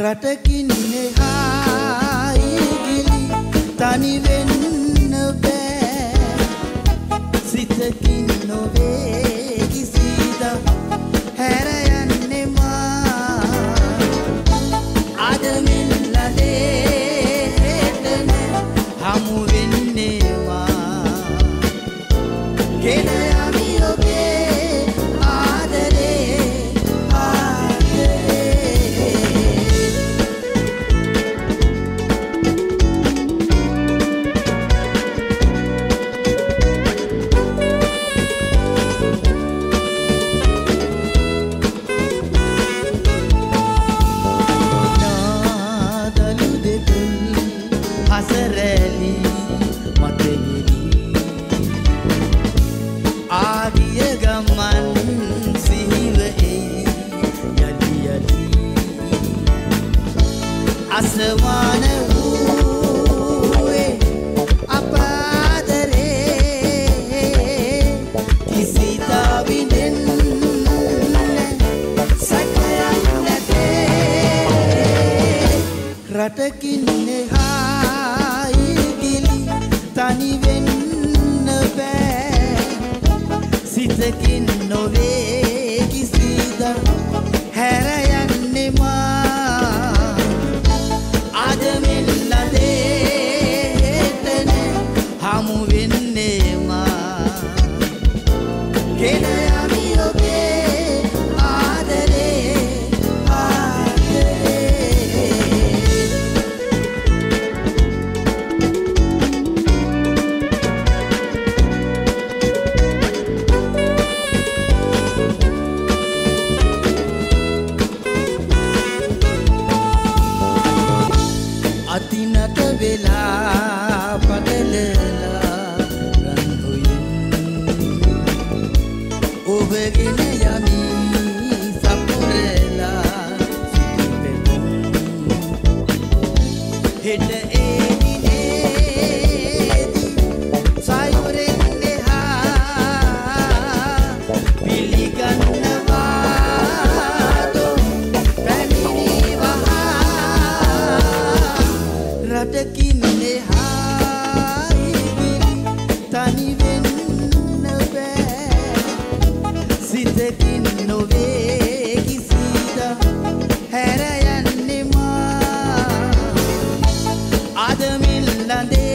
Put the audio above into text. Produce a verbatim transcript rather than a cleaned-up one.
Ratakin Eha Igili tani වෙන්න බෑ සිතකින් නොවේ කිසිදා හැර යන්නේ මා අද මෙල්ලදේ හෙටන හමු වෙන්නේ මා ගෙන යමි ඔබේ ආදරේ Asareli matengeli ආගිය ගමන් සිහිවෙයි යලි යලි අසමාන වූවේ අපාදරේ කිසිදා විඳින්නේ සැකයක් නැතේ රටකින් එහා තනි වෙන්න බෑ සිතකින් නොවේ කිසිදා හැර යන්නේ මා අද මෙල්ලදේ හෙටන හමු වෙන්නේ මා ගෙන යමි ඔබේ ආදරේ අතිනට වෙලා පදලලා රන්හුයින් ඔබගෙන යමි සපුරලා සිටිපෙතුම් හෙට ඒදිනේදි සයුරෙන් එහා පිළිගන්නවා රටකින් එහා ඉගිලි තනි වෙන්න බෑ සිතකින් නොවේ කිසිදා හැර යන්නේ මා අද මිල්ලඳේ